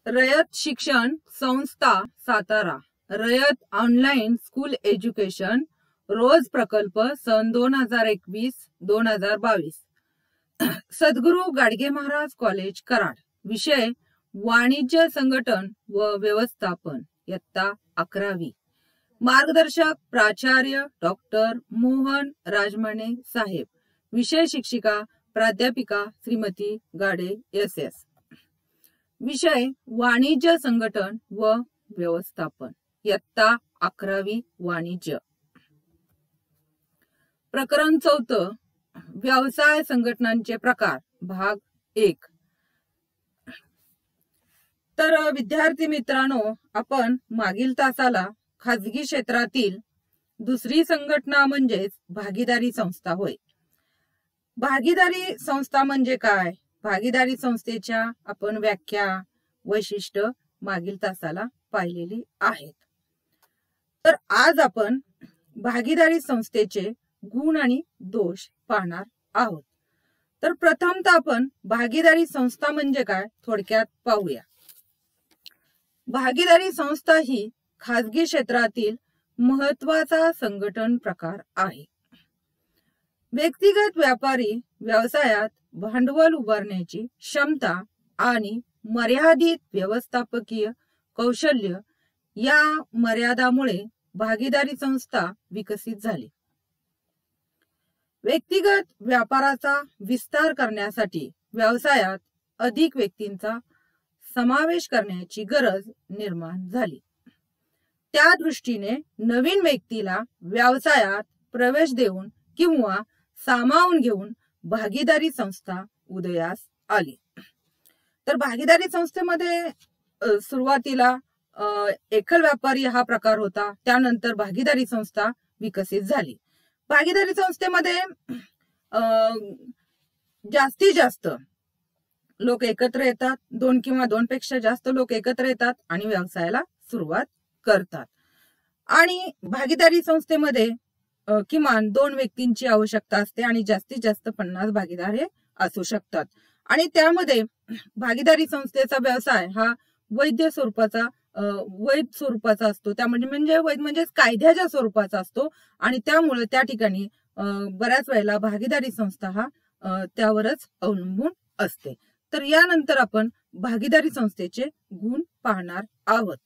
रयत Shikshan Sanstha Satara, Rayat online school education ROSE प्रकल्प सन 2021-2022, सद्गुरू Gadge Maharaj college Karad, विषय वाणिज्य संघटन व व्यवस्थापन, इयत्ता 11वी, मार्गदर्शक प्राचार्य डॉक्टर मोहन राजमाने साहेब, विषय शिक्षिका प्राध्यापिका श्रीमती गाडे SS, विषय वाणिज्य संघटन व व्यवस्थापन, इयत्ता 11वी वाणिज्य. प्रकरण 4, व्यवसाय संघटनांचे प्रकार, भाग 1. तर विद्यार्थी मित्रांनो, आपण मागील तासाला खाजगी क्षेत्रातील दुसरी संघटना म्हणजेच भागीदारी संस्था होय. भागीदारी संस्था म्हणजे काय, भागीदारी संस्थेच्या आपण व्याख्या, वैशिष्ट्य मागील तासाला पाहिलेली आहेत. तर आज आपण भागीदारी संस्थेचे गुण आणि दोष पाहणार आहोत. तर प्रथमतः आपण भागीदारी संस्था म्हणजे काय थोडक्यात पाहूया. भागीदारी संस्था ही खाजगी क्षेत्रातील महत्वाचा संघटन प्रकार आहे. व्यक्तिगत व्यापारी व्यवसायात भांडवल उभारण्याची क्षमता आणि मर्यादित व्यवस्थापकीय कौशल्य या मर्यादामुळे भागीदारी संस्था विकसित झाली. व्यक्तिगत व्यापाराचा विस्तार करण्यासाठी व्यवसायात अधिक व्यक्तींचा समावेश करण्याची गरज निर्माण झाली. त्या दृष्टीने नवीन व्यक्तीला व्यवसायात प्रवेश देऊन किंवा सामावून घेऊन भागीदारी संस्था उदयास आली. तर भागीदारी संस्थेमध्ये सुरुवातीला एकल व्यापारी हा प्रकार होता, त्यानंतर भागीदारी संस्था विकसित झाली. भागीदारी संस्थेमध्ये जास्तीत जास्त लोक एकत्र येतात, 2 किंवा 2 पेक्षा जास्त लोक एकत्र येतात आणि व्यवसायाला सुरुवात करतात. आणि भागीदारी संस्थेमध्ये किमान 2 व्यक्तींची आवश्यकता असते आणि जास्तीत जास्त 50 भागीदार हे असू शकतात. आणि त्यामध्ये भागीदारी संस्थेचा व्यवसाय हा वैध स्वरूपाचा असतो. त्यामध्ये वैध म्हणजे कायद्याच्या स्वरूपाचा असतो आणि त्यामुळे त्या ठिकाणी बऱ्याच वेळेला भागीदारी संस्था हा त्यावरच अवलंबून असते. तर यानंतर आपण भागीदारी संस्थेचे गुण पाहणार आहोत.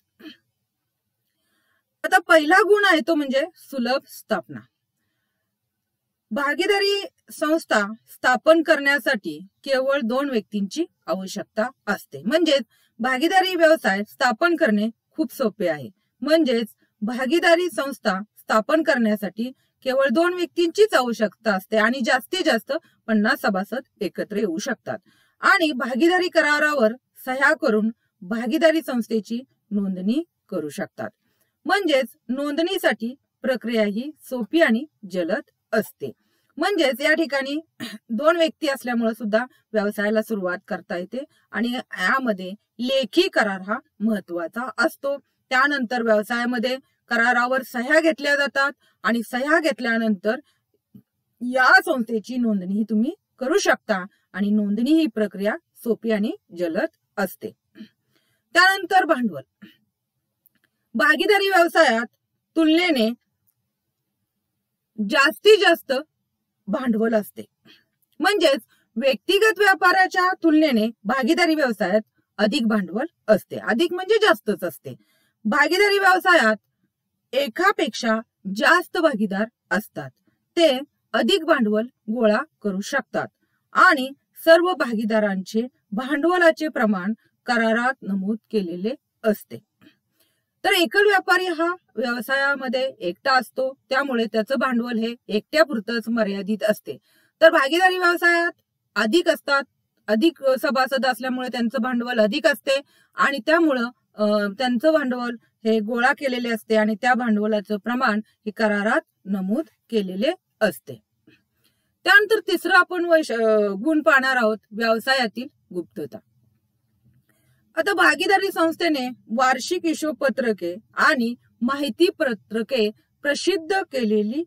आता पहिला गुण आहे तो म्हणजे सुलभ स्थापना. भागीदारी संस्था स्थापन करण्यासाठी केवळ 2 व्यक्तींची आवश्यकता असते. म्हणजेच भागीदारी व्यवसाय स्थापन करणे खूप सोपे आहे. म्हणजेच भागीदारी संस्था स्थापन करण्यासाठी केवळ 2 व्यक्तींचीच आवश्यकता असते आणि जास्तीत जास्त 50 सभासद एकत्र येऊ शकतात. आणि भागीदारी करारावर सह्या करून भागीदारी संस्थेची नोंदणी करू शकतात. म्हणजेच नोंदणीसाठी प्रक्रिया ही सोपी आणि जलद असते. म्हणजेच या ठिकाणी 2 व्यक्ती असल्यामुळे सुद्धा व्यवसायाला सुरुवात करता येते आणि यामध्ये लेखी करार हा महत्वाचा असतो. त्यानंतर व्यवसायामध्ये करारावर सह्या घेतल्या जातात आणि सह्या घेतल्यानंतर या संस्थेची नोंदणी तुम्ही करू शकता आणि नोंदणी ही प्रक्रिया सोपी आणि जलद असते. त्यानंतर भांडवल. भागीदारी व्यवसायात तुलनेने जास्तीत जास्त भांडवल असते. म्हणजेच व्यक्तिगत व्यापाराच्या तुलनेने भागीदारी व्यवसायात अधिक भांडवल असते. अधिक म्हणजे जास्तच असते. भागीदारी व्यवसायात एकापेक्षा जास्त भागीदार असतात. ते अधिक भांडवल गोळा करू शकतात आणि सर्व भागीदारांचे भांडवलाचे प्रमाण करारात नमूद केलेले असते. तर एकल व्यापारी हा व्यवसायामध्ये एकटा असतो, त्यामुळे त्याचं भांडवल हे एकट्यापुरतच मर्यादित असते. तर भागीदारी व्यवसायात अधिक असतात, अधिक सभासद असल्यामुळे त्यांचं भांडवल अधिक असते आणि त्यामुळं त्यांचं भांडवल हे गोळा केलेले असते आणि त्या भांडवलाचं प्रमाण हे करारात नमूद केलेले असते. त्यानंतर तिसरं आपण गुण पाहणार आहोत, व्यवसायातील गुप्तता. आता भागीदारी संस्थेने वार्षिक हिशोपत्रके आणि माहिती पत्रके प्रसिद्ध केलेली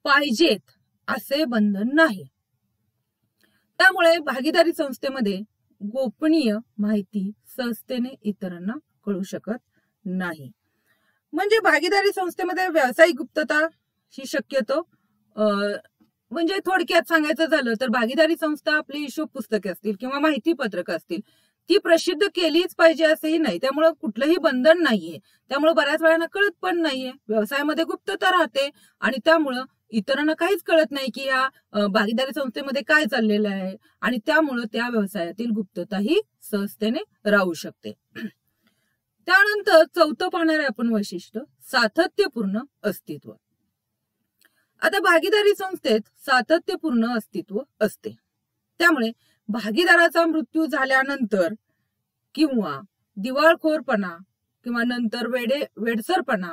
पाहिजेत असे बंधन नाही. त्यामुळे भागीदारी संस्थेमध्ये गोपनीय माहिती सहजतेने इतरांना कळू शकत नाही. म्हणजे भागीदारी संस्थेमध्ये व्यावसायिक गुप्तता ही शक्यतो म्हणजे थोडक्यात सांगायचं झालं तर भागीदारी संस्था आपली हिशोब पुस्तके असतील किंवा माहिती पत्रक असतील ती प्रसिद्ध केलीच पाहिजे असंही नाही. त्यामुळे कुठलंही बंधन नाहीये. त्यामुळे बऱ्याच वेळांना कळत पण नाहीये. व्यवसायामध्ये गुप्तता राहते आणि त्यामुळं इतरांना काहीच कळत नाही की या भागीदारी संस्थेमध्ये काय चाललेलं आहे आणि त्यामुळं त्या व्यवसायातील गुप्तता ही सहजतेने राहू शकते. त्यानंतर चौथं पाहणारे आपण वैशिष्ट्य सातत्यपूर्ण अस्तित्व. आता भागीदारी संस्थेत सातत्यपूर्ण अस्तित्व असते. त्यामुळे भागीदाराचा मृत्यू झाल्यानंतर किंवा दिवाळखोरपणा किंवा नंतर वेडसरपणा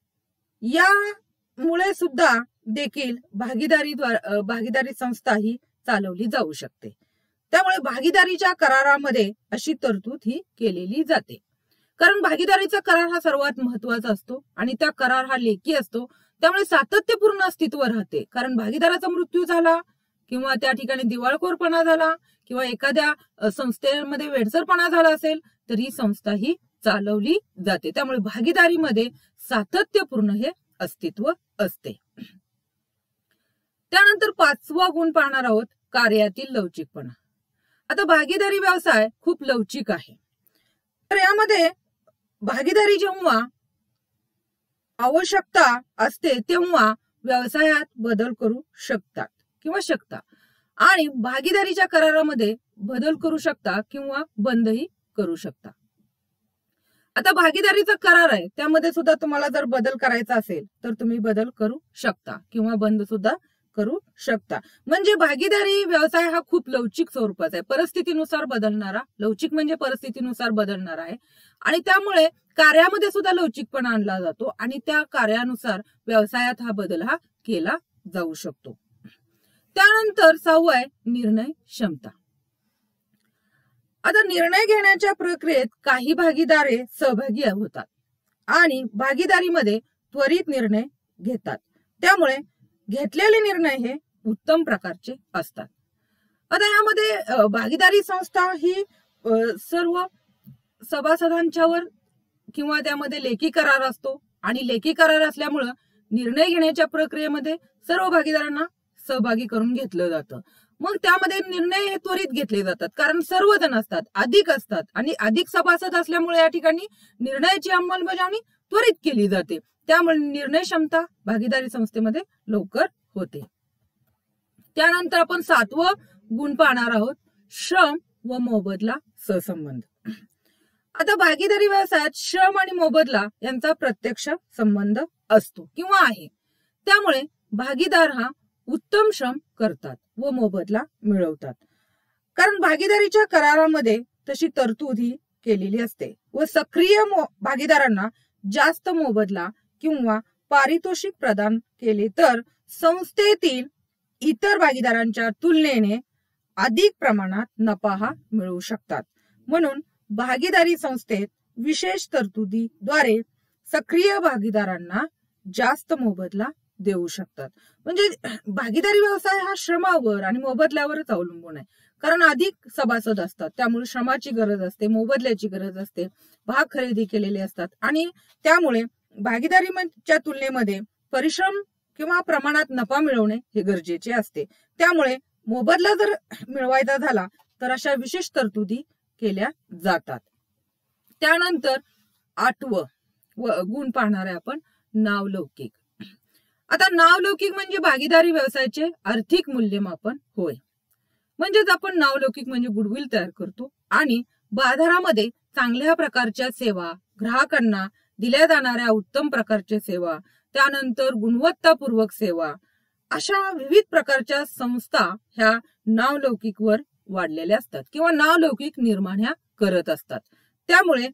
यामुळे सुद्धा देखील भागीदारी संस्था ही चालवली जाऊ शकते. त्यामुळे भागीदारीच्या करारामध्ये अशी तरतूद ही केलेली जाते. कारण भागीदारीचा करार हा सर्वात महत्वाचा असतो आणि त्या करार हा लेखी असतो. त्यामुळे सातत्यपूर्ण अस्तित्व राहते. कारण भागीदाराचा मृत्यू झाला किंवा त्या ठिकाणी दिवाळखोरपणा झाला किंवा एखाद्या संस्थेमध्ये वेडसरपणा झाला असेल तर ही संस्था ही चालवली जाते. त्यामुळे भागीदारीमध्ये सातत्यपूर्ण हे अस्तित्व असते. त्यानंतर पाचवा गुण पाहणार आहोत कार्यातील लवचिकपणा. आता भागीदारी व्यवसाय खूप लवचिक आहे. तर यामध्ये भागीदारी जेव्हा आवश्यकता असते तेव्हा व्यवसायात बदल करू शकतात किंवा शकता आणि भागीदारीच्या करारामध्ये बदल करू शकता किंवा बंदही करू शकता. आता भागीदारीचा करार आहे त्यामध्ये सुद्धा तुम्हाला जर बदल करायचा असेल तर तुम्ही बदल करू शकता किंवा बंद सुद्धा करू शकता. म्हणजे भागीदारी व्यवसाय हा खूप लवचिक स्वरूपाचा आहे. परिस्थितीनुसार बदलणारा, लवचिक म्हणजे परिस्थितीनुसार बदलणारा आहे आणि त्यामुळे कार्यामध्ये सुद्धा लवचिकपणा आणला जातो आणि त्या कार्यानुसार व्यवसायात हा बदल हा केला जाऊ शकतो. त्यानंतर 6 आहे निर्णय क्षमता. आता निर्णय घेण्याच्या प्रक्रियेत काही भागीदारे सहभागी होतात आणि भागीदारीमध्ये त्वरित निर्णय घेतात. त्यामुळे घेतलेले निर्णय हे उत्तम प्रकारचे असतात. आता यामध्ये भागीदारी संस्था ही सर्व सभासदांच्यावर किंवा त्यामध्ये लेखी करार असतो आणि लेखी करार असल्यामुळं निर्णय घेण्याच्या प्रक्रियेमध्ये सर्व भागीदारांना सहभागी करून घेतलं जातं. मग त्यामध्ये निर्णय हे त्वरित घेतले जातात कारण सर्वजण असतात, अधिक असतात आणि अधिक सभासद असल्यामुळे या ठिकाणी निर्णयाची अंमलबजावणी त्वरित केली जाते. त्यामुळे निर्णय क्षमता भागीदारी संस्थेमध्ये लवकर होते. त्यानंतर आपण 7वं गुण पाहणार आहोत श्रम व मोबदला सहसंबंध. आता भागीदारी व्यवसायात श्रम आणि मोबदला यांचा प्रत्यक्ष संबंध असतो किंवा आहे. त्यामुळे भागीदार हा उत्तम श्रम करतात व मोबदला मिळवतात. कारण भागीदारीच्या करारामध्ये तशी तरतूद ही केलेली असते व सक्रिय भागीदारांना जास्त मोबदला किंवा पारितोषिक प्रदान केले तर संस्थेतील इतर भागीदारांच्या तुलनेने अधिक प्रमाणात नफा हा मिळवू शकतात. म्हणून भागीदारी संस्थेत विशेष तरतुदीद्वारे सक्रिय भागीदारांना जास्त मोबदला देऊ शकतात. म्हणजे भागीदारी व्यवसाय हा श्रमावर आणि मोबदल्यावरच अवलंबून आहे. कारण अधिक सभासद असतात त्यामुळे श्रमाची गरज असते, मोबदल्याची गरज असते, भाग खरेदी केलेले असतात आणि त्यामुळे भागीदारीच्या तुलनेमध्ये परिश्रम किंवा प्रमाणात नफा मिळवणे हे गरजेचे असते. त्यामुळे मोबदला जर मिळवायचा झाला तर अशा विशेष तरतुदी केल्या जातात. त्यानंतर 8वं गुण पाहणार आहे आपण नावलौकिक. आता नावलौकिक म्हणजे भागीदारी व्यवसायाचे आर्थिक मूल्यमापन होय. म्हणजेच आपण नावलौकिक म्हणजे गुडविल तयार करतो आणि बाजारामध्ये चांगल्या प्रकारच्या सेवा, ग्राहकांना दिल्या जाणाऱ्या उत्तम प्रकारच्या सेवा, त्यानंतर गुणवत्तापूर्वक सेवा, अशा विविध प्रकारच्या संस्था ह्या नावलौकिकवर वाढलेल्या असतात किंवा नावलौकिक निर्माण ह्या करत असतात. त्यामुळे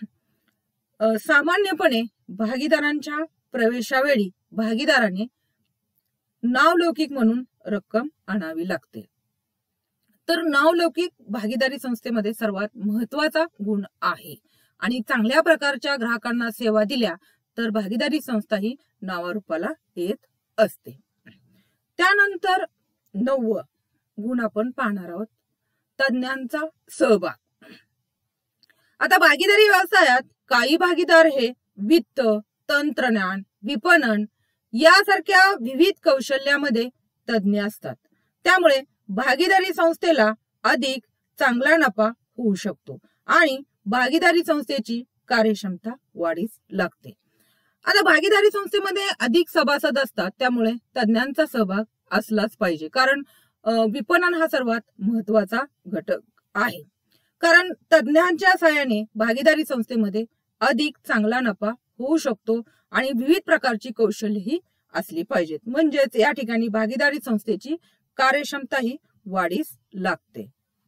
सामान्यपणे भागीदारांच्या प्रवेशावेळी भागीदाराने नावलौकिक म्हणून रक्कम आणावी लागते. तर नावलौकिक भागीदारी संस्थेमध्ये सर्वात महत्वाचा गुण आहे आणि चांगल्या प्रकारच्या ग्राहकांना सेवा दिल्या तर भागीदारी संस्था ही नावारूपाला येत असते. त्यानंतर 9वं गुण आपण पाहणार आहोत तज्ञांचा सहभाग. आता भागीदारी व्यवसायात काही भागीदार हे वित्त, तंत्रज्ञान, विपणन यासारख्या विविध कौशल्यामध्ये तज्ञ असतात. त्यामुळे भागीदारी संस्थेला अधिक चांगला नफा होऊ शकतो आणि भागीदारी संस्थेची कार्यक्षमता वाढीस लागते. आता भागीदारी संस्थेमध्ये अधिक सभासद असतात, त्यामुळे तज्ञांचा सहभाग असलाच पाहिजे. कारण विपणन हा सर्वात महत्वाचा घटक आहे. कारण तज्ञांच्या सहाय्याने भागीदारी संस्थेमध्ये अधिक चांगला नफा होऊ शकतो आणि विविध प्रकारची कौशल्यही असली पाहिजेत. म्हणजेच या ठिकाणी भागीदारी संस्थेची कार्यक्षमता ही वाढीस लागते.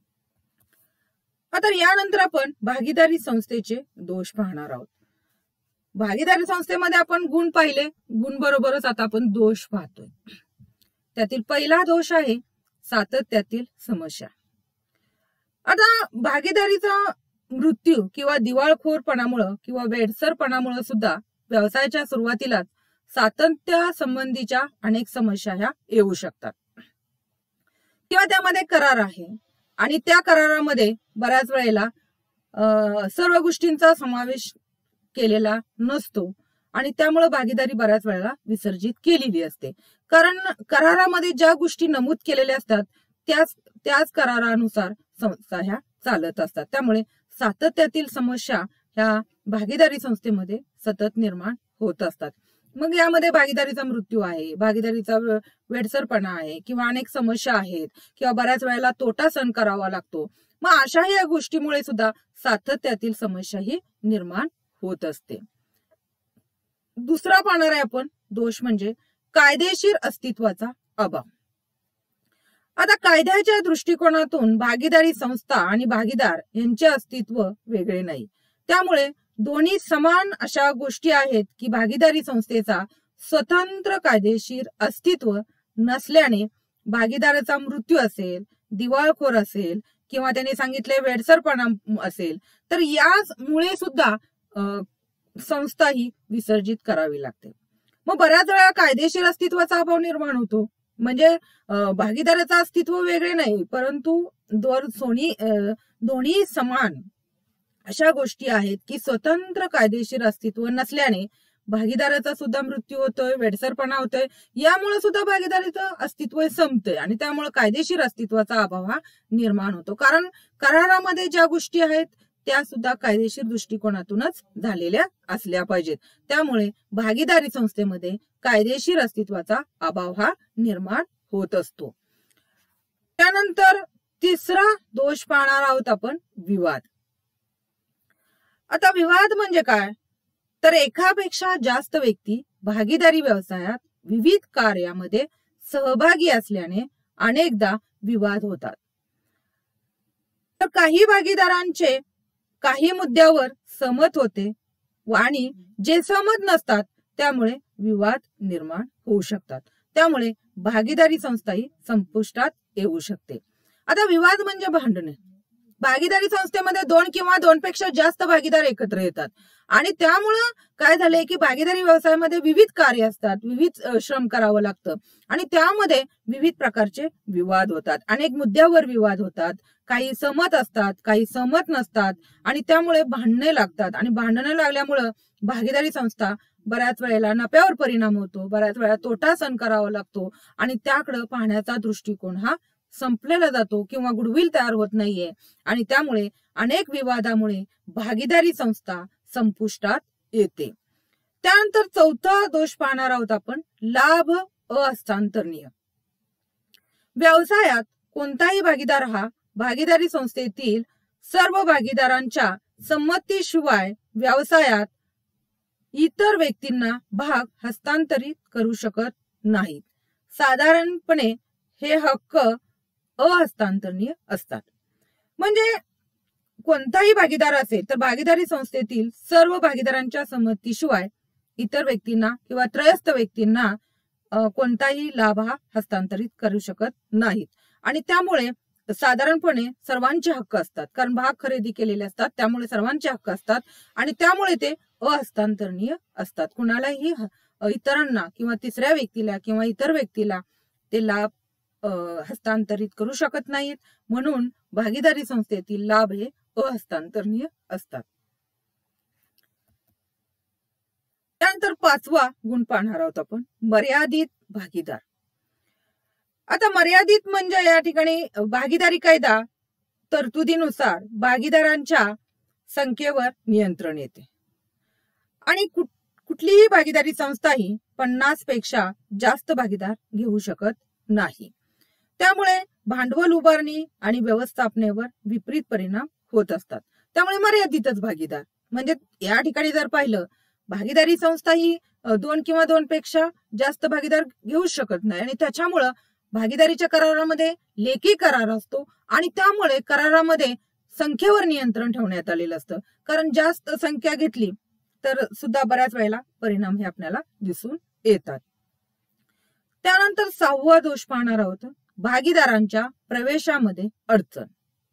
आता यानंतर आपण भागीदारी संस्थेचे दोष पाहणार आहोत. भागीदारी संस्थेमध्ये आपण गुण पाहिले, गुण बरोबरच आता आपण दोष पाहतोय. त्यातील पहिला दोष आहे सातत्यातील समस्या. आता भागीदारीचा मृत्यू किंवा दिवाळखोरपणामुळे किंवा वेडसरपणामुळे सुद्धा व्यवसायाच्या सुरुवातीलाच सातत्य संबंधीच्या अनेक समस्या ह्या येऊ शकतात. किंवा त्यामध्ये करार आहे आणि त्या करारामध्ये बऱ्याच वेळेला सर्व गोष्टींचा समावेश केलेला नसतो आणि त्यामुळे भागीदारी बऱ्याच वेळेला विसर्जित केलेली असते. कारण करारामध्ये ज्या गोष्टी नमूद केलेल्या असतात त्याच करारानुसार संस्था ह्या चालत असतात. त्यामुळे सातत्यातील समस्या ह्या भागीदारी संस्थेमध्ये सतत निर्माण होत असतात. मग यामध्ये भागीदारीचा मृत्यू आहे, भागीदारीचा वेडसरपणा आहे किंवा अनेक समस्या आहेत किंवा बऱ्याच वेळेला तोटा सहन करावा लागतो. मग अशा या गोष्टीमुळे सुद्धा सातत्यातील समस्या ही निर्माण होत असते. दुसरा पाहणार आहे आपण दोष म्हणजे कायदेशीर अस्तित्वाचा अभाव. आता कायद्याच्या दृष्टिकोनातून भागीदारी संस्था आणि भागीदार यांचे अस्तित्व वेगळे नाही. त्यामुळे दोन्ही समान अशा गोष्टी आहेत की भागीदारी संस्थेचा स्वतंत्र कायदेशीर अस्तित्व नसल्याने भागीदाराचा मृत्यू असेल, दिवाळखोर असेल किंवा त्यांनी सांगितले वेडसरपणा असेल तर यामुळे सुद्धा संस्था ही विसर्जित करावी लागते. मग बऱ्याच वेळा कायदेशीर अस्तित्वाचा अभाव निर्माण होतो. म्हणजे भागीदाराचं अस्तित्व वेगळे नाही परंतु दोन्ही समान अशा गोष्टी आहेत की स्वतंत्र कायदेशीर अस्तित्व नसल्याने भागीदाराचा सुद्धा मृत्यू होतोय, वेडसरपणा होतोय. यामुळे सुद्धा भागीदारीचं अस्तित्व संपतंय आणि त्यामुळे कायदेशीर अस्तित्वाचा अभाव हा निर्माण होतो. कारण करारामध्ये ज्या गोष्टी आहेत त्या सुद्धा कायदेशीर दृष्टिकोनातूनच झालेल्या असल्या पाहिजेत. त्यामुळे भागीदारी संस्थेमध्ये कायदेशीर अस्तित्वाचा अभाव हा निर्माण होत असतो. त्यानंतर तिसरा दोष पाहणार आहोत आपण विवाद. आता विवाद म्हणजे काय तर एकापेक्षा जास्त व्यक्ती भागीदारी व्यवसायात विविध कार्यामध्ये सहभागी असल्याने अनेकदा विवाद होतात. तर काही भागीदारांचे काही मुद्द्यावर सहमत होते आणि जे सहमत नसतात त्यामुळे विवाद निर्माण होऊ शकतात. त्यामुळे भागीदारी संस्था ही संपुष्टात येऊ शकते. आता विवाद म्हणजे भांडणे. भागीदारी संस्थेमध्ये दोन किंवा दोनपेक्षा जास्त भागीदार एकत्र येतात आणि त्यामुळं काय झालंय की भागीदारी व्यवसायामध्ये विविध कार्य असतात, विविध श्रम करावं लागतं आणि त्यामध्ये विविध प्रकारचे विवाद होतात. अनेक मुद्द्यावर विवाद होतात, काही सहमत असतात, काही सहमत नसतात आणि त्यामुळे भांडणे लागतात आणि भांडणे लागल्यामुळं भागीदारी संस्था बऱ्याच वेळेला नफ्यावर परिणाम होतो, बऱ्याच वेळा तोटा सहन करावा लागतो आणि त्याकडे पाहण्याचा दृष्टिकोन हा संपलेला जातो किंवा गुडविल तयार होत नाहीये आणि त्यामुळे अनेक विवादामुळे भागीदारी संस्था संपुष्टात येते. त्यानंतर चौथा दोष पाहणार आहोत आपण लाभ अहस्तांतरणीय. व्यवसायात कोणताही भागीदार हा भागीदारी संस्थेतील सर्व भागीदारांच्या संमतीशिवाय व्यवसायात इतर व्यक्तींना भाग हस्तांतरित करू शकत नाहीत. साधारणपणे हे हक्क अहस्तांतरणीय असतात. म्हणजे कोणताही भागीदार असेल तर भागीदारी संस्थेतील सर्व भागीदारांच्या संमतीशिवाय इतर व्यक्तींना किंवा त्रयस्थ व्यक्तींना कोणताही लाभ हा हस्तांतरित करू शकत नाहीत आणि त्यामुळे साधारणपणे सर्वांचे हक्क असतात. कारण भाग खरेदी केलेले असतात त्यामुळे सर्वांचे हक्क असतात आणि त्यामुळे ते अहस्तांतरणीय असतात. कुणालाही इतरांना किंवा तिसऱ्या व्यक्तीला किंवा इतर व्यक्तीला ते लाभ हस्तांतरित करू शकत नाहीत. म्हणून भागीदारी संस्थेतील लाभ हे अहस्तांतरणीय असतात. त्यानंतर 5वा गुण पाहणार आहोत आपण, मर्यादित भागीदार. आता मर्यादित म्हणजे या ठिकाणी भागीदारी कायदा तरतुदीनुसार भागीदारांच्या संख्येवर नियंत्रण येते आणि कुठलीही भागीदारी संस्था ही 50 पेक्षा जास्त भागीदार घेऊ शकत नाही. त्यामुळे भांडवल उभारणी आणि व्यवस्थापनेवर विपरीत परिणाम होत असतात. त्यामुळे मर्यादितच भागीदार म्हणजे या ठिकाणी जर पाहिलं, भागीदारी संस्था ही 2 किंवा 2 पेक्षा जास्त भागीदार घेऊ शकत नाही आणि त्याच्यामुळं भागीदारीच्या करारामध्ये लेखी करार असतो आणि त्यामुळे करारामध्ये संख्येवर नियंत्रण ठेवण्यात आलेलं असतं. कारण जास्त संख्या घेतली तर सुद्धा बऱ्याच वेळेला परिणाम हे आपल्याला दिसून येतात. त्यानंतर 6वा दोष पाहणार आहोत, भागीदारांच्या प्रवेशामध्ये अडचण.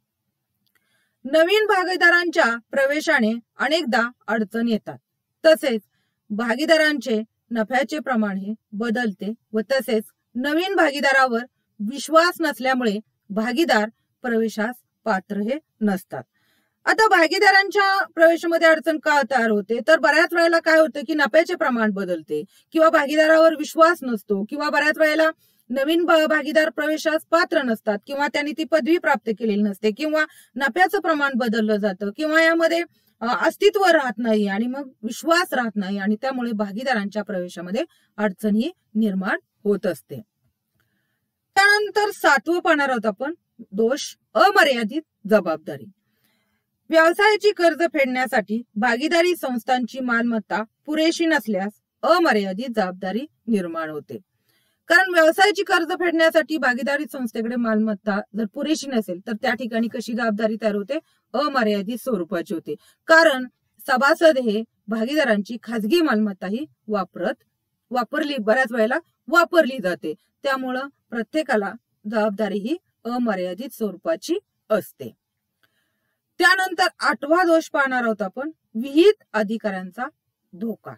नवीन भागीदारांच्या प्रवेशाने अनेकदा अडचण येतात. तसेच भागीदारांचे नफ्याचे प्रमाण हे बदलते व तसेच नवीन भागीदारावर विश्वास नसल्यामुळे भागीदार प्रवेशास पात्र हे नसतात. आता भागीदारांच्या प्रवेशामध्ये अडचण का तयार होते, तर बऱ्याच वेळेला काय होतं की नफ्याचे प्रमाण बदलते किंवा भागीदारावर विश्वास नसतो किंवा बऱ्याच वेळेला नवीन भागीदार प्रवेशास पात्र नसतात किंवा त्यांनी ती पदवी प्राप्त केलेली नसते किंवा नफ्याचं प्रमाण बदललं जातं किंवा यामध्ये अस्तित्व राहत नाही आणि मग विश्वास राहत नाही आणि त्यामुळे भागीदारांच्या प्रवेशामध्ये अडचण ही निर्माण होत असते. त्यानंतर 7वं पाहणार आहोत आपण, दोष अमर्यादित जबाबदारी. व्यवसायाची कर्ज फेडण्यासाठी भागीदारी संस्थांची मालमत्ता पुरेशी नसल्यास अमर्यादित जबाबदारी निर्माण होते. कारण व्यवसायाची कर्ज फेडण्यासाठी भागीदारी संस्थेकडे मालमत्ता जर पुरेशी नसेल तर त्या ठिकाणी कशी जबाबदारी तयार होते, अमर्यादित स्वरूपाची होते. कारण सभासद हे भागीदारांची खाजगी मालमत्ता ही बऱ्याच वेळेला वापरली जाते. त्यामुळं प्रत्येकाला जबाबदारी ही अमर्यादित स्वरूपाची असते. त्यानंतर 8वा दोष पाहणार आहोत आपण, विहित अधिकाऱ्यांचा धोका.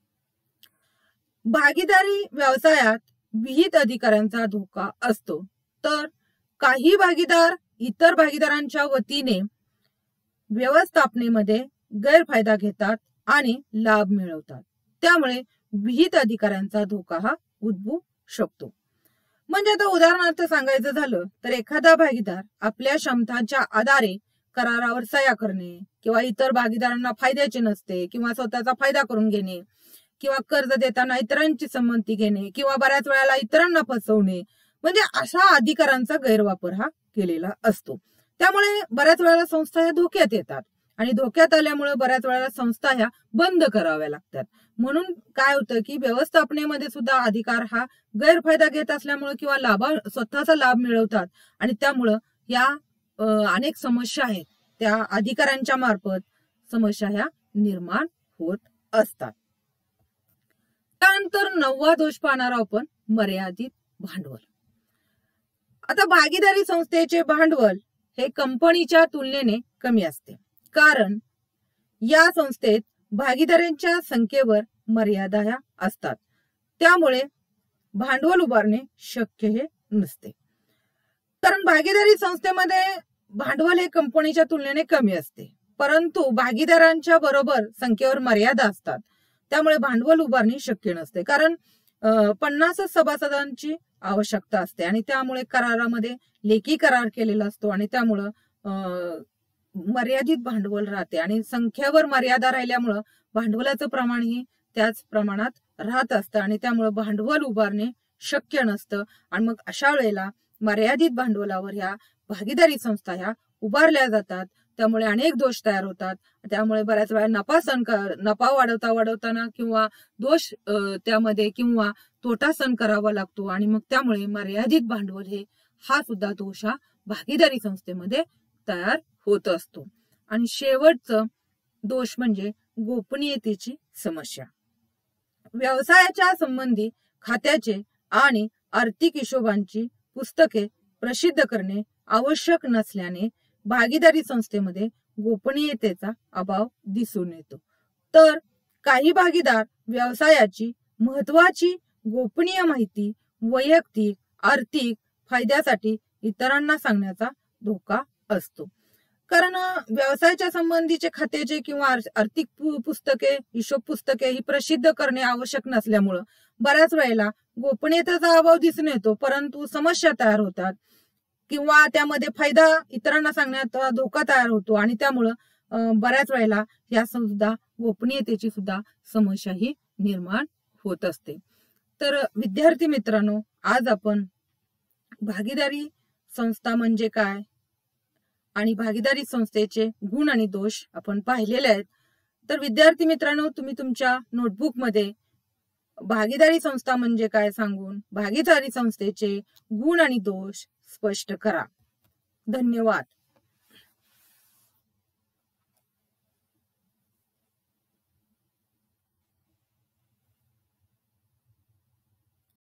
भागीदारी व्यवसायात विहित अधिकाऱ्यांचा धोका असतो. तर काही भागीदार इतर भागीदारांच्या वतीने व्यवस्थापनेमध्ये गैरफायदा घेतात आणि लाभ मिळवतात. त्यामुळे विहित अधिकाऱ्यांचा धोका हा उद्भवू शकतो. म्हणजे आता उदाहरणार्थ सांगायचं झालं तर एखादा भागीदार आपल्या क्षमतांच्या आधारे करारावर सह्या करणे किंवा इतर भागीदारांना फायद्याचे नसते किंवा स्वतःचा फायदा करून घेणे किंवा कर्ज देताना इतरांची संमती घेणे किंवा बऱ्याच वेळेला इतरांना फसवणे, म्हणजे अशा अधिकारांचा गैरवापर हा केलेला असतो. त्यामुळे बऱ्याच वेळेला संस्था ह्या धोक्यात येतात आणि धोक्यात आल्यामुळे बऱ्याच वेळेला संस्था ह्या बंद कराव्या लागतात. म्हणून काय होतं की व्यवस्थापनेमध्ये सुद्धा अधिकार हा गैरफायदा घेत असल्यामुळे किंवा स्वतःचा लाभ मिळवतात आणि त्यामुळं या अनेक समस्या आहेत त्या अधिकाऱ्यांच्या मार्फत समस्या ह्या निर्माण होत असतात. त्यानंतर 9वा दोष पाहणार आपण, मर्यादित भांडवल. आता भागीदारी संस्थेचे भांडवल हे कंपनीच्या तुलनेने कमी असते. कारण या संस्थेत भागीदारांच्या संख्येवर मर्यादा ह्या असतात. त्यामुळे भांडवल उभारणे शक्य हे नसते. कारण भागीदारी संस्थेमध्ये भांडवल हे कंपनीच्या तुलनेने कमी असते, परंतु भागीदारांच्या बरोबर संख्येवर मर्यादा असतात. त्यामुळे भांडवल उभारणी शक्य नसते. कारण 50 सभासदांची आवश्यकता असते आणि त्यामुळे करारामध्ये लेखी करार केलेला असतो आणि त्यामुळं मर्यादित भांडवल राहते आणि संख्येवर मर्यादा राहिल्यामुळं भांडवलाचं प्रमाणही त्याच प्रमाणात राहत असतं आणि त्यामुळे भांडवल उभारणे शक्य नसतं. आणि मग अशा वेळेला मर्यादित भांडवलावर ह्या भागीदारी संस्था ह्या उभारल्या जातात. त्यामुळे अनेक दोष तयार होतात. त्यामुळे बऱ्याच वेळा नफा वाढवताना किंवा दोष त्यामध्ये किंवा तोटा सहन करावा लागतो आणि मग त्यामुळे मर्यादित भांडवल हा सुद्धा दोष हा भागीदारी संस्थेमध्ये तयार होत असतो. आणि शेवटचं दोष म्हणजे गोपनीयतेची समस्या. व्यवसायाच्या संबंधी खात्याचे आणि आर्थिक हिशोबांची पुस्तके प्रसिद्ध करणे आवश्यक नसल्याने भागीदारी संस्थेमध्ये गोपनीयतेचा अभाव दिसून येतो. तर काही भागीदार व्यवसायाची महत्वाची गोपनीय माहिती वैयक्तिक आर्थिक फायद्यासाठी इतरांना सांगण्याचा धोका असतो. कारण व्यवसायाच्या संबंधीचे खात्याचे किंवा आर्थिक पुस्तके, हिशोब पुस्तके ही प्रसिद्ध करणे आवश्यक नसल्यामुळं बऱ्याच वेळेला गोपनीयतेचा अभाव दिसून येतो, परंतु समस्या तयार होतात किंवा त्यामध्ये फायदा इतरांना सांगण्यात धोका तयार होतो आणि त्यामुळं बऱ्याच वेळेला या सुद्धा गोपनीयतेची सुद्धा समस्या ही निर्माण होत असते. तर विद्यार्थी मित्रांनो, आज आपण भागीदारी संस्था म्हणजे काय आणि भागीदारी संस्थेचे गुण आणि दोष आपण पाहिलेले आहेत. तर विद्यार्थी मित्रांनो, तुम्ही तुमच्या नोटबुकमध्ये भागीदारी संस्था म्हणजे काय सांगून भागीदारी संस्थेचे गुण आणि दोष स्पष्ट करा. धन्यवाद.